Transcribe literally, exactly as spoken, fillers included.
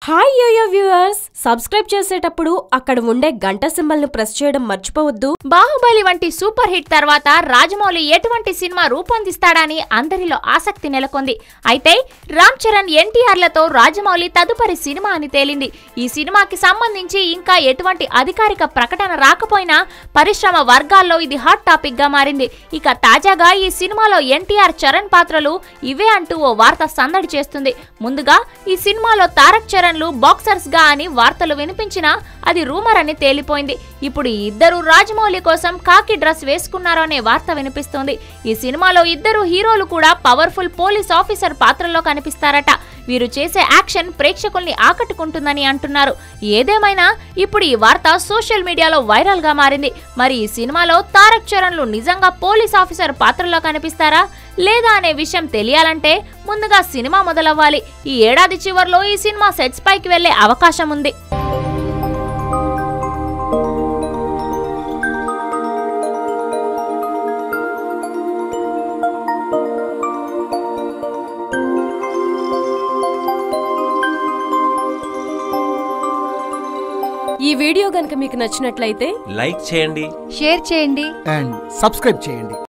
Hi yo-yo viewers, subscribe చేసేటప్పుడు అక్కడ ఉండే గంట సింబల్ ను ప్రెస్ చేయడం మర్చిపోవద్దు. బాహుబలి వంటి సూపర్ హిట్ తర్వాత రాజమౌళి ఎటువంటి సినిమా రూపొందిస్తాడని అందరిలో ఆసక్తి నెలకొంది. అయితే రామ్ చరణ్, ఎన్టీఆర్ లతో రాజమౌళి తదుపరి సినిమా అని తేలింది. ఈ సినిమాకి సంబంధించి ఇంకా ఎటువంటి అధికారిక ప్రకటన రాకపోయినా పరిశ్రమ వర్గాల్లో ఇది హాట్ టాపిక్ గా మారింది. ఇక తాజాగా ఈ సినిమాలో ఎన్టీఆర్, చరణ్ పాత్రలు ఇవే అంటూ ఓ వార్త సందడి చేస్తుంది. ముందుగా ఈ సినిమాలో తారక్ చరణ్ బాక్సర్స్ గా అని వార్తలు వినిపించినా అది రూమర్ అని తేలిపోయింది. ఇప్పుడు ఇద్దరు రాజమౌళి కోసం కాకి డ్రెస్ వేసుకున్నారు అనే వార్త వినిపిస్తోంది. ఈ సినిమాలో ఇద్దరు హీరోలు కూడా పవర్ఫుల్ పోలీస్ ఆఫీసర్ పాత్రల్లో కనిపిస్తారట. వీరు చేసే యాక్షన్ ప్రేక్షకుల్ని ఆకట్టుకుంటుందని అంటున్నారు. ఏదేమైనా ఇప్పుడు ఈ వార్త సోషల్ మీడియాలో వైరల్ గా మారింది. మరి ఈ సినిమాలో తారక్ చరణ్లు నిజంగా పోలీస్ ఆఫీసర్ పాత్రలో కనిపిస్తారా లేదా అనే విషయం తెలియాలంటే ముందుగా సినిమా మొదలవ్వాలి. ఈ ఏడాది చివర్లో ఈ సినిమా సెట్స్ పైకి వెళ్లే అవకాశం ఉంది. ఈ వీడియో గనుక మీకు నచ్చినట్లయితే లైక్ చేయండి, షేర్ చేయండి అండ్ సబ్స్క్రైబ్ చేయండి.